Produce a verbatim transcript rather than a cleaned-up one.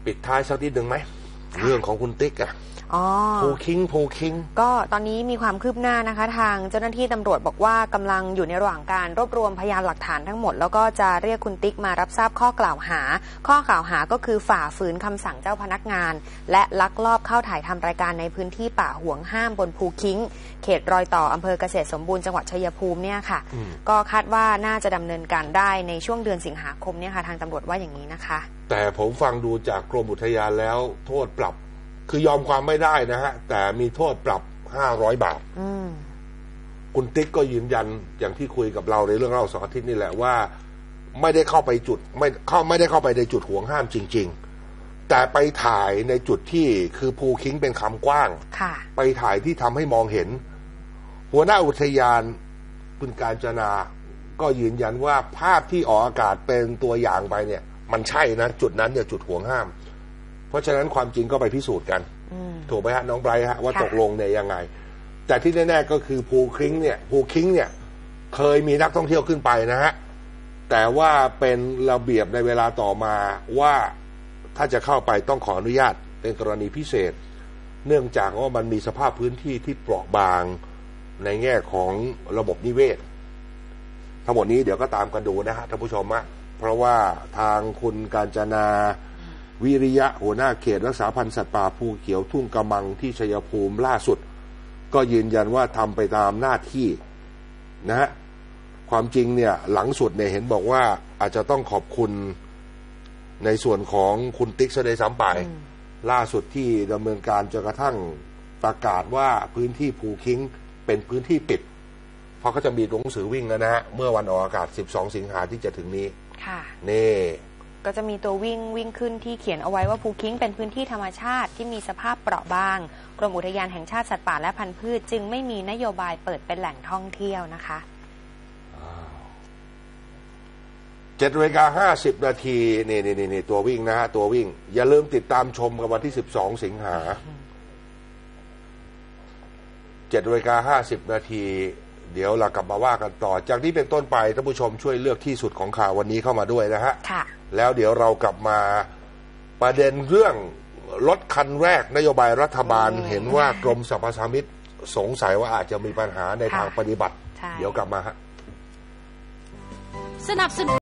ปิดท้ายสักนิดหนึ่งไหมเรื่องของคุณติ๊กอะภูคิงภูคิงก็ตอนนี้มีความคืบหน้านะคะทางเจ้าหน้าที่ตำรวจบอกว่ากำลังอยู่ในระหว่างการรวบรวมพยานหลักฐานทั้งหมดแล้วก็จะเรียกคุณติ๊กมารับทราบข้อกล่าวหาข้อกล่าวหาก็คือฝ่าฝืนคำสั่งเจ้าพนักงานและลักลอบเข้าถ่ายทำรายการในพื้นที่ป่าห่วงห้ามบนภูคิงเขตรอยต่ออำเภอเกษตรสมบูรณ์จังหวัดชัยภูมิเนี่ยค่ะก็คาดว่าน่าจะดำเนินการได้ในช่วงเดือนสิงหาคมเนี่ยค่ะทางตำรวจว่าอย่างนี้นะคะแต่ผมฟังดูจากกรมอุทยานแล้วโทษปรับคือยอมความไม่ได้นะฮะแต่มีโทษปรับห้าร้อยบาทคุณติ๊กก็ยืนยันอย่างที่คุยกับเราในเรื่องเล่าสองอาทิตย์นี่แหละว่าไม่ได้เข้าไปจุดไม่เข้าไม่ได้เข้าไปในจุดห่วงห้ามจริงๆแต่ไปถ่ายในจุดที่คือภูคิงเป็นคำกว้างไปถ่ายที่ทำให้มองเห็นหัวหน้าอุทยานคุณกาญจนาก็ยืนยันว่าภาพที่ออกอากาศเป็นตัวอย่างไปเนี่ยมันใช่นะจุดนั้นเนี่ยจุดห่วงห้ามเพราะฉะนั้นความจริงก็ไปพิสูจน์กันถูกไหมฮะน้องไบรท์ฮะว่าตกลงเนี่ยยังไงแต่ที่แน่ๆก็คือภูคิงเนี่ยภูคิงเนี่ยเคยมีนักท่องเที่ยวขึ้นไปนะฮะแต่ว่าเป็นระเบียบในเวลาต่อมาว่าถ้าจะเข้าไปต้องขออนุญาตเป็นกรณีพิเศษเนื่องจากว่ามันมีสภาพพื้นที่ที่เปราะบางในแง่ของระบบนิเวศทั้งหมดนี้เดี๋ยวก็ตามกันดูนะฮะท่านผู้ชมฮะเพราะว่าทางคุณกาญจนาวิริยะหัวหน้าเขตรักษาพันธุ์สัตว์ป่าภูเขียวทุ่งกระมังที่ชัยภูมิล่าสุดก็ยืนยันว่าทำไปตามหน้าที่นะฮะความจริงเนี่ยหลังสุดเนี่ยเห็นบอกว่าอาจจะต้องขอบคุณในส่วนของคุณติ๊กซะด้วยซ้ำไปล่าสุดที่ดำเนินการจนกระทั่งประกาศว่าพื้นที่ภูคิงเป็นพื้นที่ปิดเพราะเขาจะมีหนังสือวิ่งแล้วนะฮะเมื่อวันออกอากาศสิบสองสิงหาที่จะถึงนี้ค่ะนี่ก็จะมีตัววิ่งวิ่งขึ้นที่เขียนเอาไว้ว่าภูคิงเป็นพื้นที่ธรรมชาติที่มีสภาพเปราะบางกรมอุทยานแห่งชาติสัตว์ป่าและพันธุ์พืชจึงไม่มีนโยบายเปิดเป็นแหล่งท่องเที่ยวนะคะเจ็ดนาฬิกาห้าสิบนาทีนี่นี่นี่ตัววิ่งนะฮะตัววิ่งอย่าลืมติดตามชมกันวันที่สิบสองสิงหาเจ็ดนาฬิกาห้าสิบนาทีเดี๋ยวเรากลับมาว่ากันต่อจากนี้เป็นต้นไปท่านผู้ชมช่วยเลือกที่สุดของข่าววันนี้เข้ามาด้วยนะฮะแล้วเดี๋ยวเรากลับมาประเด็นเรื่องรถคันแรกนโยบายรัฐบาลเห็นว่ากรมสรรพสามิตสงสัยว่าอาจจะมีปัญหาในทางปฏิบัติเดี๋ยวกลับมาฮะสนับสนุน